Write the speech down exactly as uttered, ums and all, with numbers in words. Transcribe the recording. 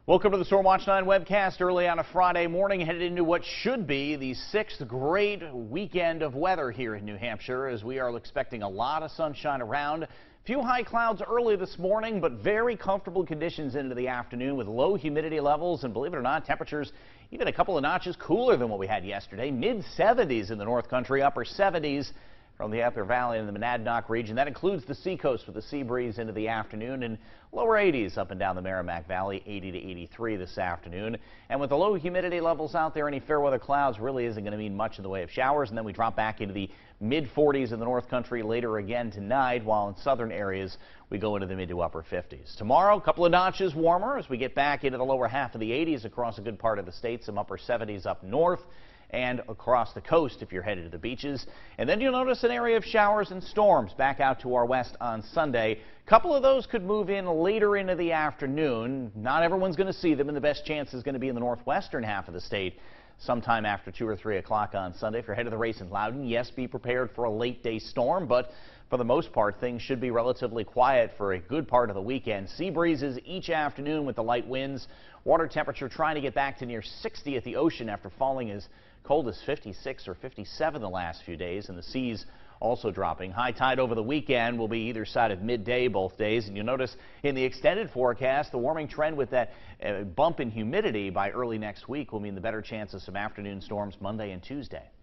Welcome to the Storm Watch nine webcast early on a Friday morning, headed into what should be the sixth great weekend of weather here in New Hampshire, as we are expecting a lot of sunshine around. Few high clouds early this morning, but very comfortable conditions into the afternoon with low humidity levels, and believe it or not, temperatures even a couple of notches cooler than what we had yesterday. mid seventies in the North Country, upper seventies from the upper valley in the Monadnock region. That includes the seacoast with the sea breeze into the afternoon, and lower eighties up and down the Merrimack Valley, eighty to eighty-three this afternoon. And with the low humidity levels out there, any fair weather clouds really isn't going to mean much in the way of showers. And then we drop back into the mid forties in the North Country later again tonight, while in southern areas we go into the mid to upper fifties. Tomorrow, a couple of notches warmer as we get back into the lower half of the eighties across a good part of the state, some upper seventies up north and across the coast if you're headed to the beaches. And then you'll notice an area of showers and storms back out to our west on Sunday. A couple of those could move in later into the afternoon. Not everyone's going to see them, and the best chance is going to be in the northwestern half of the state sometime after two or three o'clock on Sunday. If you're headed to the race in Loudon, yes, be prepared for a late day storm, but for the most part, things should be relatively quiet for a good part of the weekend. Sea breezes each afternoon with the light winds. Water temperature trying to get back to near sixty at the ocean after falling as cold as fifty-six or fifty-seven the last few days, and the seas also dropping. High tide over the weekend will be either side of midday both days, and you'll notice in the extended forecast the warming trend with that uh, bump in humidity by early next week will mean the better chance of some afternoon storms Monday and Tuesday.